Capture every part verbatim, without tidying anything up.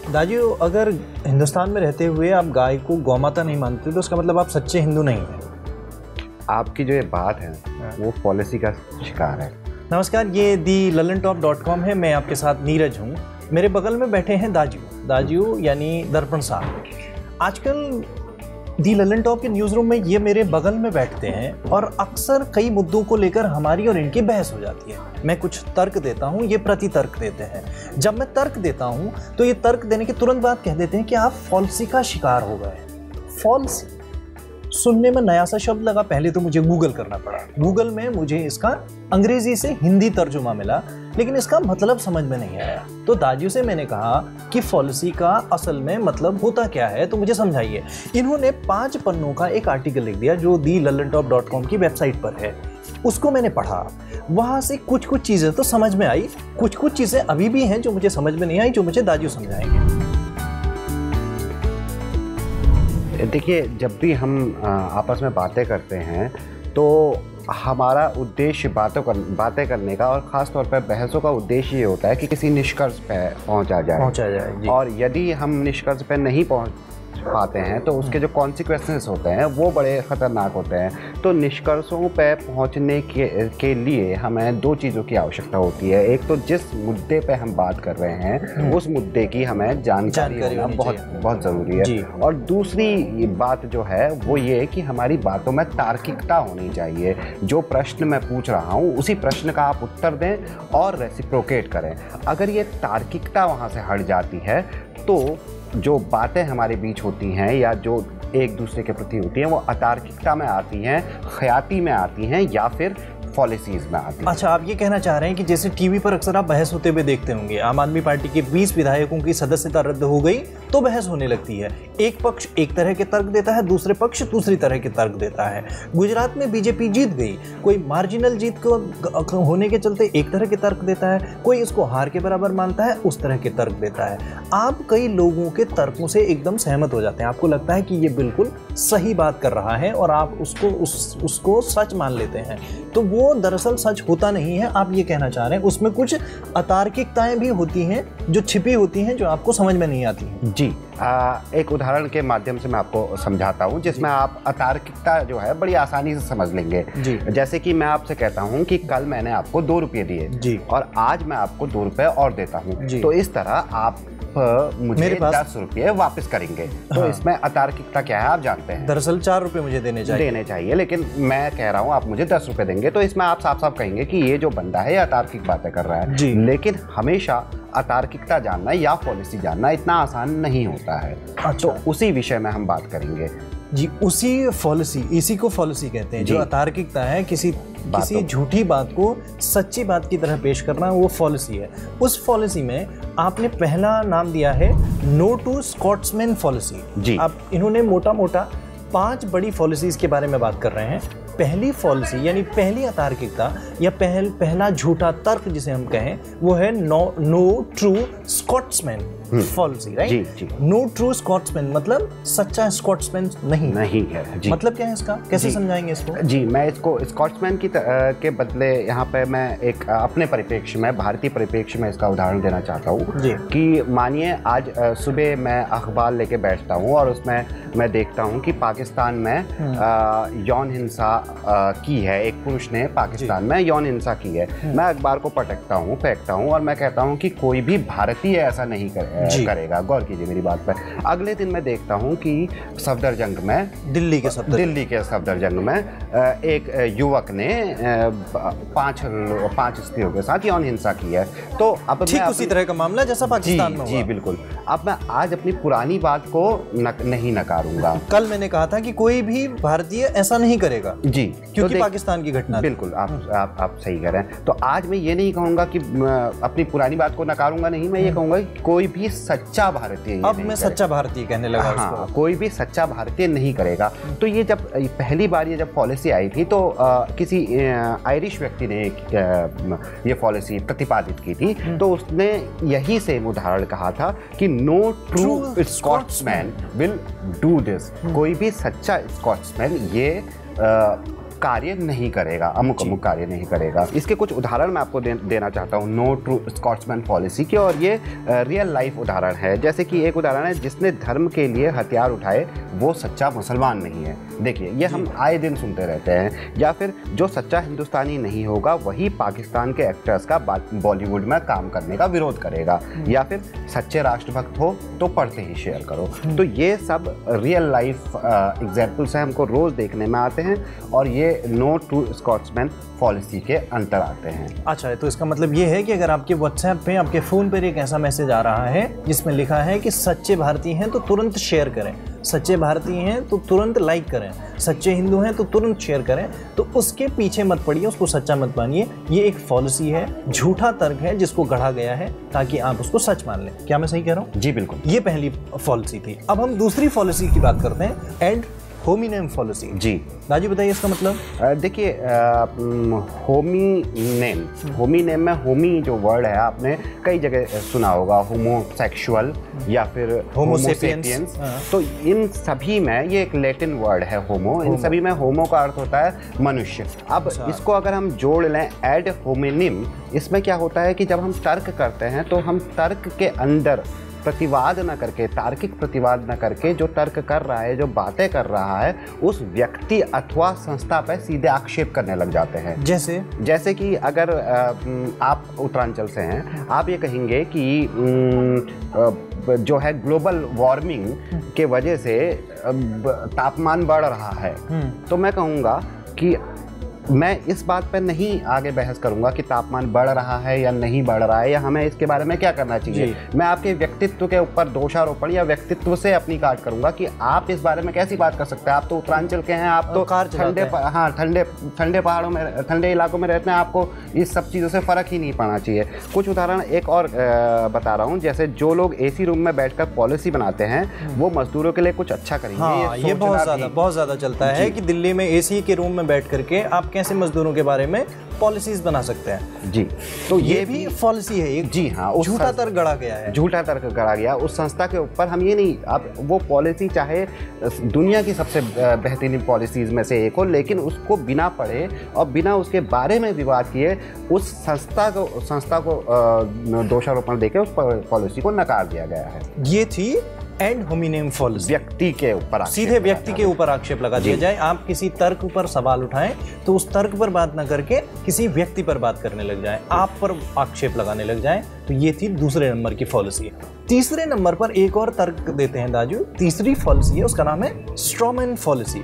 दाजू, अगर हिंदुस्तान में रहते हुए आप गाय को गौमाता नहीं मानते तो उसका मतलब आप सच्चे हिंदू नहीं हैं। आपकी जो ये बात है वो पॉलिसी का शिकार है। नमस्कार, ये the Lallantop dot com है। मैं आपके साथ नीरज हूँ। मेरे बगल में बैठे हैं दाजू दाजू यानी दर्पण साहब। आजकल दी ललन टॉप के न्यूज़ रूम में ये मेरे बगल में बैठते हैं और अक्सर कई मुद्दों को लेकर हमारी और इनकी बहस हो जाती है। मैं कुछ तर्क देता हूँ, ये प्रति तर्क देते हैं। जब मैं तर्क देता हूँ तो ये तर्क देने के तुरंत बाद कह देते हैं कि आप फॉल्सी का शिकार हो गए। फॉल्सी सुनने में नया सा शब्द लगा, पहले तो मुझे गूगल करना पड़ा। गूगल में मुझे इसका अंग्रेजी से हिंदी तर्जुमा मिला, लेकिन इसका मतलब समझ में नहीं आया। तो दाजू से मैंने कहा कि फॉल्सी का असल में मतलब होता क्या है, तो मुझे समझाइए। इन्होंने पांच पन्नों का एक आर्टिकल लिख दिया जो the Lallantop dot com की वेबसाइट पर है। उसको मैंने पढ़ा, वहां से कुछ कुछ चीजें तो समझ में आई, कुछ कुछ चीजें अभी भी हैं जो मुझे समझ में नहीं आई, जो मुझे दाजू समझाएंगे। देखिए, जब भी हम आपस में बातें करते हैं तो हमारा उद्देश्य बातों कर बातें करने का और ख़ास तौर पर बहसों का उद्देश्य ये होता है कि किसी निष्कर्ष पे पहुंचा जाए पहुंचा जाए जी। और यदि हम निष्कर्ष पे नहीं पहुंच पाते हैं तो उसके जो कॉन्सिक्वेंसेस होते हैं वो बड़े ख़तरनाक होते हैं। तो निष्कर्षों पे पहुंचने के के लिए हमें दो चीज़ों की आवश्यकता होती है। एक तो जिस मुद्दे पे हम बात कर रहे हैं उस मुद्दे की हमें जानकारी होना बहुत बहुत ज़रूरी है। और दूसरी बात जो है वो ये कि हमारी बातों में तार्किकता होनी चाहिए। जो प्रश्न मैं पूछ रहा हूँ उसी प्रश्न का आप उत्तर दें और रेसिप्रोकेट करें। अगर ये तार्किकता वहाँ से हट जाती है तो जो बातें हमारे बीच होती हैं या जो एक दूसरे के प्रति होती हैं वो अतार्किकता में आती हैं, ख्याती में आती हैं या फिर पॉलिसीज में आती है। अच्छा, आप ये कहना चाह रहे हैं कि जैसे टीवी पर अक्सर आप बहस होते हुए देखते होंगे, आम आदमी पार्टी के बीस विधायकों की सदस्यता रद्द हो गई तो बहस होने लगती है। एक पक्ष एक तरह के तर्क देता है, दूसरे पक्ष दूसरी तरह के तर्क देता है। गुजरात में बीजेपी जीत गई, कोई मार्जिनल जीत को होने के चलते एक तरह के तर्क देता है, कोई इसको हार के बराबर मानता है, उस तरह के तर्क देता है। आप कई लोगों के तर्कों से एकदम सहमत हो जाते हैं, आपको लगता है कि ये बिल्कुल सही बात कर रहा है और आप उसको उस उसको सच मान लेते हैं। तो वो दरअसल सच होता नहीं है, आप ये कहना चाह रहे हैं। उसमें कुछ अतार्किकताएं भी होती हैं जो छिपी होती हैं, जो आपको समझ में नहीं आती हैं। जी, आ, एक उदाहरण के माध्यम से मैं आपको समझाता हूँ जिसमें आप अतार्किकता जो है बड़ी आसानी से समझ लेंगे। जी। जैसे कि मैं आपसे कहता हूँ कि कल मैंने आपको दो रुपये दिए जी। और आज मैं आपको दो रुपये और देता हूँ, तो इस तरह आप मुझे दस रुपये वापस करेंगे। तो हाँ। इसमें अतार्किकता क्या है आप जानते हैं। दरअसल चार रुपये मुझे देने चाहिए देने चाहिए लेकिन मैं कह रहा हूँ आप मुझे दस रुपये देंगे। तो इसमें आप साफ साफ कहेंगे कि ये जो बंदा है ये अतार्किक बातें कर रहा है। लेकिन हमेशा अतार्किकता जानना या पॉलिसी जानना इतना आसान नहीं होता है। अच्छा। तो उसी विषय में हम बात करेंगे जी। उसी पॉलिसी, इसी को पॉलिसी कहते हैं। जो अतार्किकता है, किसी किसी झूठी बात को सच्ची बात की तरह पेश करना, वो पॉलिसी है। उस पॉलिसी में आपने पहला नाम दिया है नो टू स्कॉट्समैन पॉलिसी। अब इन्होंने मोटा मोटा पांच बड़ी पॉलिसीज के बारे में बात कर रहे हैं। पहली पॉलिसी यानी पहली अतार्किकता या पहल पहला झूठा तर्क जिसे हम कहें वो है no no true Scotsman policy, right. No true Scotsman मतलब सच्चा स्कॉट्समैन नहीं नहीं है जी। मतलब क्या है इसका, कैसे समझाएंगे इसको? जी, मैं इसको स्कॉट्समैन की के बदले यहाँ पे मैं एक अपने परिप्रेक्ष्य में, भारतीय परिप्रेक्ष्य में इसका उदाहरण देना चाहता हूँ कि मानिए आज सुबह मैं अखबार लेके बैठता हूँ और उसमें मैं देखता हूँ कि पाकिस्तान में यौन हिंसा की है, एक पुरुष ने पाकिस्तान में यौन हिंसा की है। मैं अखबार को पटकता हूँ, फेंकता हूँ और मैं कहता हूँ कि कोई भी भारतीय ऐसा नहीं करे, करेगा। गौर कीजिए मेरी बात पर। अगले दिन मैं देखता हूँ कि सफदरजंग में, दिल्ली के सफदर दिल्ली के सफदरजंग में एक युवक ने पांच पांच स्त्रियों के साथ यौन हिंसा की है। तो अब ठीक उसी तरह का मामला जैसा पाकिस्तान में हुआ। जी बिल्कुल। अब मैं आज अपनी पुरानी बात को न, नहीं नकारूंगा। कल मैंने कहा था कि कोई भी भारतीय ऐसा नहीं करेगा जी, क्योंकि तो पाकिस्तान की घटना। बिल्कुल, आप आप आप सही कह रहे हैं। तो आज मैं ये नहीं कहूंगा कि अपनी पुरानी बात को नकारूंगा, नहीं, मैं ये कहूंगा कि कोई भी सच्चा भारतीय, अब मैं सच्चा भारतीय कहने लगा, हाँ, कोई भी सच्चा भारतीय नहीं करेगा। तो ये जब पहली बार ये जब पॉलिसी आई थी तो आ, किसी आयरिश व्यक्ति ने ये पॉलिसी प्रतिपादित की थी, तो उसने यही सेम उदाहरण कहा था कि no true Scotsman will do this. कोई भी सच्चा स्कॉट्समैन ये आ, कार्य नहीं करेगा, अमुक अमुक कार्य नहीं करेगा। इसके कुछ उदाहरण मैं आपको दे, देना चाहता हूँ नो ट्रू स्कॉट्समैन पॉलिसी के, और ये रियल लाइफ उदाहरण है। जैसे कि एक उदाहरण है, जिसने धर्म के लिए हथियार उठाए वो सच्चा मुसलमान नहीं है। देखिए ये हम आए दिन सुनते रहते हैं। या फिर जो सच्चा हिंदुस्तानी नहीं होगा वही पाकिस्तान के एक्टर्स का बॉलीवुड में काम करने का विरोध करेगा। या फिर सच्चे राष्ट्रभक्त हो तो पढ़ते ही शेयर करो। तो ये सब रियल लाइफ एग्जाम्पल्स हैं, हमको रोज़ देखने में आते हैं, और ये नो ट्रू स्कॉट्समैन पॉलिसी के अंतर आते हैं। अच्छा, तो इसका मतलब ये है कि अगर आपके व्हाट्सएप पे, आपके फ़ोन पर एक ऐसा मैसेज आ रहा है जिसमें लिखा है कि सच्चे भारतीय हैं तो तुरंत शेयर करें, सच्चे भारतीय हैं तो तुरंत लाइक करें, सच्चे हिंदू हैं तो तुरंत शेयर करें, तो उसके पीछे मत पड़िए, उसको सच्चा मत मानिए। ये एक पॉलिसी है, झूठा तर्क है जिसको गढ़ा गया है ताकि आप उसको सच मान लें। क्या मैं सही कह रहा हूँ? जी बिल्कुल। ये पहली पॉलिसी थी। अब हम दूसरी पॉलिसी की बात करते हैं, एड होमिनेम पॉलिसी। जी राजू बताइए इसका मतलब। देखिए होमी नेम, होमी नेम में होमी जो वर्ड है आपने कई जगह सुना होगा, होमोसेक्सुअल या फिर होमोसेपियंस। तो इन सभी में ये एक लैटिन वर्ड है होमो, इन सभी में होमो का अर्थ होता है मनुष्य। अब अच्छा। इसको अगर हम जोड़ लें एड होमिनिम, इसमें क्या होता है कि जब हम तर्क करते हैं तो हम तर्क के अंदर प्रतिवाद न करके, तार्किक प्रतिवाद न करके, जो तर्क कर रहा है, जो बातें कर रहा है, उस व्यक्ति अथवा संस्था पर सीधे आक्षेप करने लग जाते हैं। जैसे जैसे कि अगर आप उत्तरांचल से हैं, आप ये कहेंगे कि जो है ग्लोबल वार्मिंग के वजह से तापमान बढ़ रहा है, तो मैं कहूँगा कि मैं इस बात पर नहीं आगे बहस करूंगा कि तापमान बढ़ रहा है या नहीं बढ़ रहा है, या हमें इसके बारे में क्या करना चाहिए। मैं आपके व्यक्तित्व के ऊपर दोषारोपण या व्यक्तित्व से अपनी काट करूंगा कि आप इस बारे में कैसी बात कर सकते हैं। आप तो उत्तरांचल के हैं, आप तो ठंडे हाँ ठंडे ठंडे पहाड़ों में, ठंडे इलाकों में रहते हैं, आपको इस सब चीज़ों से फ़र्क ही नहीं पड़ना चाहिए। कुछ उदाहरण एक और बता रहा हूँ, जैसे जो लोग ए सी रूम में बैठ कर पॉलिसी बनाते हैं वो मजदूरों के लिए कुछ अच्छा करेंगे। हाँ, ये बहुत ज़्यादा बहुत ज़्यादा चलता है कि दिल्ली में ए सी के रूम में बैठ करके आप कैसे मजदूरों के बारे में पॉलिसीज बना सकते हैं। जी, तो ये, ये भी पॉलिसी है एक। जी हाँ, झूठा तर्क गढ़ा गया है, झूठा तर्क गढ़ा गया उस संस्था के ऊपर। हम ये नहीं, आप वो पॉलिसी चाहे दुनिया की सबसे बेहतरीन पॉलिसीज में से एक हो, लेकिन उसको बिना पढ़े और बिना उसके बारे में विवाद किए उस संस्था को संस्था को दोषारोपण देकर उस पॉलिसी को नकार दिया गया है। ये थी एड होमिनेम पॉलिसी। व्यक्ति के ऊपर, सीधे व्यक्ति के ऊपर आक्षेप लगा दिया जाए। आप किसी तर्क पर सवाल उठाएं तो उस तर्क पर बात न करके किसी व्यक्ति पर बात करने लग जाएं, आप पर आक्षेप लगाने लग जाएं। तो ये थी दूसरे नंबर की पॉलिसी। तीसरे नंबर पर एक और तर्क देते हैं दाजू, तीसरी पॉलिसी है, उसका नाम है स्ट्रॉमैन पॉलिसी।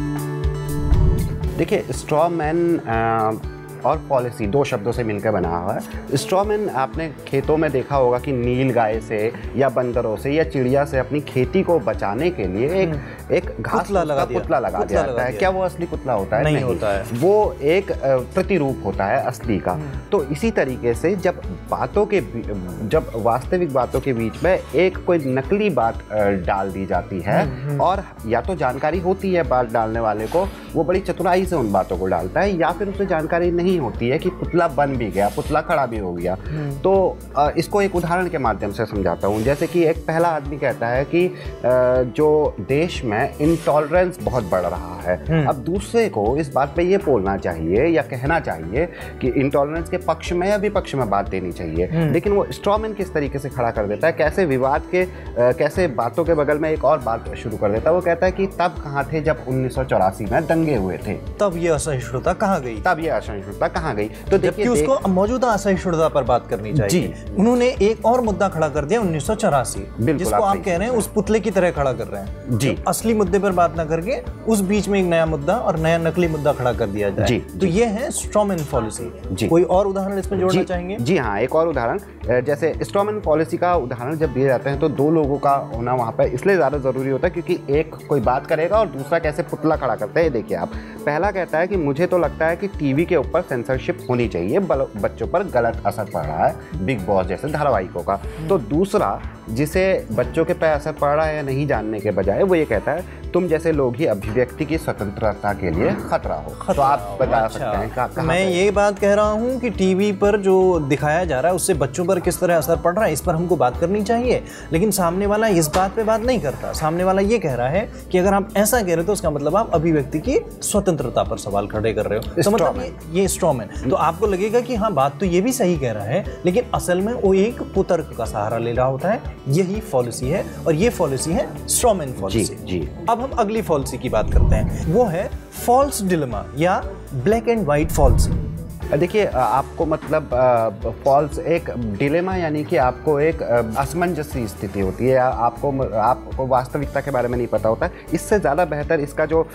देखिए स्ट्रॉमैन और पॉलिसी दो शब्दों से मिलकर बना हुआ है। स्ट्रॉमैन आपने खेतों में देखा होगा कि नील गाय से या बंदरों से या चिड़िया से अपनी खेती को बचाने के लिए एक एक घास लगा पुतला लगा दिया जाता है। क्या वो असली पुतला होता है? नहीं, नहीं होता है, वो एक प्रतिरूप होता है असली का। तो इसी तरीके से जब बातों के जब वास्तविक बातों के बीच में एक कोई नकली बात डाल दी जाती है, और या तो जानकारी होती है बात डालने वाले को, वो बड़ी चतुराई से उन बातों को डालता है, या फिर उसे जानकारी नहीं होती है कि पुतला बन भी गया, पुतला खड़ा भी हो गया। तो इसको एक उदाहरण के माध्यम से समझाता हूँ। जैसे कि एक पहला आदमी कहता है कि जो देश में इंटॉलरेंस बहुत बढ़ रहा है, अब दूसरे को इस बात पे ये बोलना चाहिए या कहना चाहिए कि इंटॉलरेंस के पक्ष में या विपक्ष में बात देनी चाहिए। लेकिन वो स्ट्रॉमैन किस तरीके से खड़ा कर देता है, कैसे विवाद के कैसे बातों के बगल में एक और बात शुरू कर देता है। वो कहता है कि तब कहाँ थे जब उन्नीस सौ चौरासी में दंगे हुए थे, तब ये असहिष्णुता कहाँ गई, तब ये असहिष्णुता कहाँ गई। तो देखिए उसको मौजूदा असहिष्णुता पर बात करनी चाहिए। उन्होंने एक और मुद्दा खड़ा कर दिया उन्नीस सौ चौरासी, जिसको आप कह रहे हैं उस पुतले की तरह खड़ा कर रहे हैं जी। असली मुद्दे पर बात ना करके उस बीच में एक नया मुद्दा और नया नकली मुद्दा खड़ा कर दिया जाए जी, तो ये है स्ट्रॉमैन पॉलिसी। कोई और उदाहरण इसमें जोड़ना चाहेंगे? जी हाँ, एक और उदाहरण, जैसे स्ट्रॉमैन पॉलिसी का उदाहरण जब दिए जाते हैं तो दो लोगों का होना वहाँ पर इसलिए ज़्यादा ज़रूरी होता है क्योंकि एक कोई बात करेगा और दूसरा कैसे पुतला खड़ा करता है। देखिए आप, पहला कहता है कि मुझे तो लगता है कि टीवी के ऊपर सेंसरशिप होनी चाहिए, बच्चों पर गलत असर पड़ रहा है बिग बॉस जैसे धारावाहिकों का। तो दूसरा जिसे बच्चों के पे असर पड़ रहा है या नहीं जानने के बजाय, वो ये कहता है तुम जैसे लोग ही अभिव्यक्ति की स्वतंत्रता के लिए खतरा हो। खतरा तो आप बता अच्छा। सकते हैं कहाँ कहाँ मैं ये बात कह रहा हूँ कि टीवी पर जो दिखाया जा रहा है उससे बच्चों पर किस तरह असर पड़ रहा है, इस पर हमको बात करनी चाहिए। लेकिन सामने वाला इस बात पे बात नहीं करता। सामने वाला ये कह रहा है कि अगर आप ऐसा कह रहे हो तो उसका मतलब आप अभिव्यक्ति की स्वतंत्रता पर सवाल खड़े कर रहे हो। तो मतलब ये, ये स्ट्रॉमैन। तो आपको लगेगा कि हाँ बात तो ये भी सही कह रहा है, लेकिन असल में वो एक कुतर्क का सहारा ले रहा होता है। यही पॉलिसी है और ये पॉलिसी है स्ट्रॉमैन पॉलिसी। जी, जी। अब हम अगली पॉलिसी की बात करते हैं, वो है फॉल्स डिलेमा या ब्लैक एंड व्हाइट पॉलिसी। देखिए आपको मतलब फॉल्स एक डिलेमा यानी कि आपको एक असमंजस सी स्थिति होती है, आपको आपको वास्तविकता के बारे में नहीं पता होता। इससे ज़्यादा बेहतर इसका जो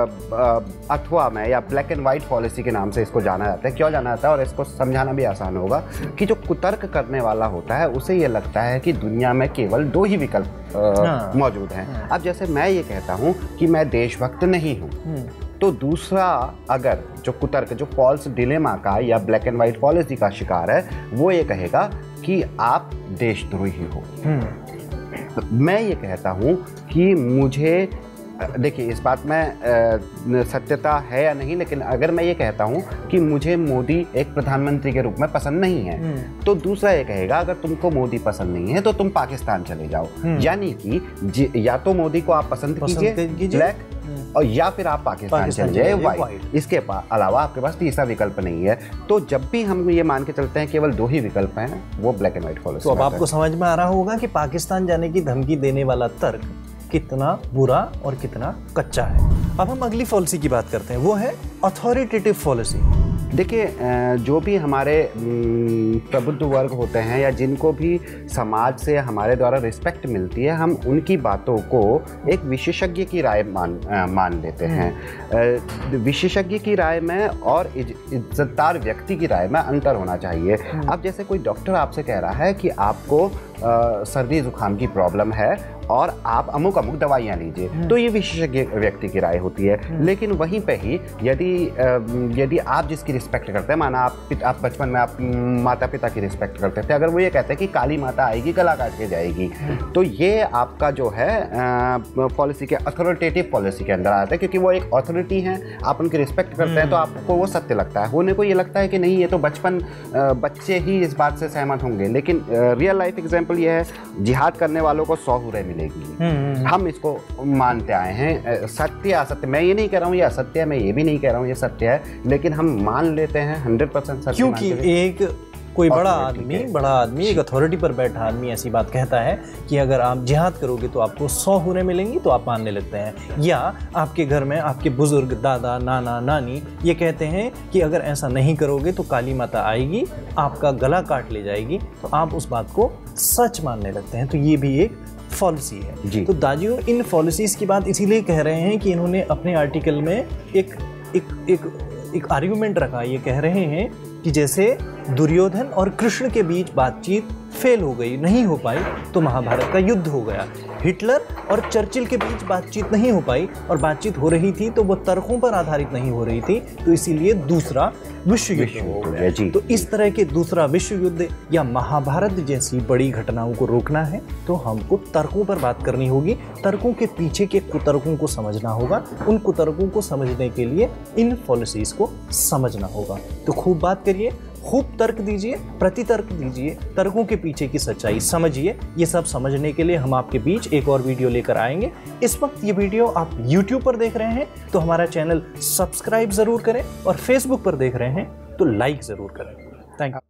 अथवा में या ब्लैक एंड वाइट पॉलिसी के नाम से इसको जाना जाता है। क्यों जाना जाता है और इसको समझाना भी आसान होगा कि जो कुतर्क करने वाला होता है उसे ये लगता है कि दुनिया में केवल दो ही विकल्प हाँ। मौजूद हैं। हाँ। अब जैसे मैं ये कहता हूँ कि मैं देशभक्त नहीं हूँ, तो दूसरा अगर जो कुतर्क जो फॉल्स डिलेमा का या ब्लैक एंड वाइट पॉलिसी का शिकार है, वो ये कहेगा कि आप देशद्रोही हो। मैं ये कहता हूँ कि मुझे देखिए इस बात में सत्यता है या नहीं, लेकिन अगर मैं ये कहता हूँ कि मुझे मोदी एक प्रधानमंत्री के रूप में पसंद नहीं है, तो दूसरा ये कहेगा अगर तुमको मोदी पसंद नहीं है तो तुम पाकिस्तान चले जाओ। यानी कि या तो मोदी को आप पसंद कीजिए ब्लैक, और या फिर आप पाकिस्तान चले जाए वाइट। इसके अलावा आपके पास तीसरा विकल्प नहीं है। तो जब भी हम ये मान के चलते हैं केवल दो ही विकल्प हैं, वो ब्लैक एंड व्हाइट पॉलिसी। तो अब आपको समझ में आ रहा होगा कि पाकिस्तान जाने की धमकी देने वाला तर्क कितना बुरा और कितना कच्चा है। अब हम अगली पॉलिसी की बात करते हैं, वो है अथॉरिटेटिव पॉलिसी। देखिए जो भी हमारे प्रबुद्ध वर्ग होते हैं या जिनको भी समाज से हमारे द्वारा रिस्पेक्ट मिलती है, हम उनकी बातों को एक विशेषज्ञ की राय मान मान लेते हैं। विशेषज्ञ की राय में और इज्जतदार व्यक्ति की राय में अंतर होना चाहिए। अब जैसे कोई डॉक्टर आपसे कह रहा है कि आपको आ, सर्दी जुकाम की प्रॉब्लम है और आप अमुक अमुक दवाइयाँ लीजिए, तो ये विशेषज्ञ व्यक्ति की राय होती है। लेकिन वहीं पे ही यदि यदि आप जिसकी रिस्पेक्ट करते हैं, माना आप आप बचपन में आप माता पिता की रिस्पेक्ट करते थे, अगर वो ये कहते हैं कि काली माता आएगी गला काट के जाएगी, तो ये आपका जो है पॉलिसी के अथॉरिटेटिव पॉलिसी के अंदर आता है, क्योंकि वो एक अथॉरिटी है, आप उनकी रिस्पेक्ट करते हैं तो आपको वो सत्य लगता है। होने को ये लगता है कि नहीं ये तो बचपन बच्चे ही इस बात से सहमत होंगे, लेकिन रियल लाइफ एग्जाम्पल ये है, जिहाद करने वालों को सौ हुर्रे मिलेगी। हम इसको मानते आए हैं। सत्य असत्य मैं ये नहीं कह रहा हूँ ये असत्य है, मैं ये भी नहीं कह रहा हूँ ये सत्य है, लेकिन हम मान लेते हैं हंड्रेड परसेंट सत्य। क्योंकि एक कोई बड़ा आदमी बड़ा आदमी एक अथॉरिटी पर बैठा आदमी ऐसी बात कहता है कि अगर आप जिहाद करोगे तो आपको सौ हुर्रे मिलेंगी, तो आप मानने लगते हैं। या आपके घर में आपके बुजुर्ग दादा नाना नानी ये कहते हैं कि अगर ऐसा नहीं करोगे तो काली माता आएगी आपका गला काट ले जाएगी, तो आप उस बात को सच मानने लगते हैं। तो ये भी एक पॉलिसी है। तो दाजियों इन पॉलिसीज की बात इसीलिए कह रहे हैं कि इन्होंने अपने आर्टिकल में एक एक एक एक आर्ग्यूमेंट रखा। ये कह रहे हैं कि जैसे दुर्योधन और कृष्ण के बीच बातचीत फेल हो गई, नहीं हो पाई, तो महाभारत का युद्ध हो गया। हिटलर और चर्चिल के बीच बातचीत नहीं हो पाई और बातचीत हो रही थी तो वो तर्कों पर आधारित नहीं हो रही थी, तो इसीलिए दूसरा विश्व युद्ध हो गया। तो इस तरह के दूसरा विश्व युद्ध या महाभारत जैसी बड़ी घटनाओं को रोकना है तो हमको तर्कों पर बात करनी होगी, तर्कों के पीछे के कुतर्कों को समझना होगा। उन कुतर्कों को समझने के लिए इन पॉलिसीज को समझना होगा। तो खूब बात करिए, खूब तर्क दीजिए, प्रतितर्क दीजिए, तर्कों के पीछे की सच्चाई समझिए। ये सब समझने के लिए हम आपके बीच एक और वीडियो लेकर आएंगे। इस वक्त ये वीडियो आप यूट्यूब पर देख रहे हैं तो हमारा चैनल सब्सक्राइब जरूर करें, और फेसबुक पर देख रहे हैं तो लाइक जरूर करें। Thank you.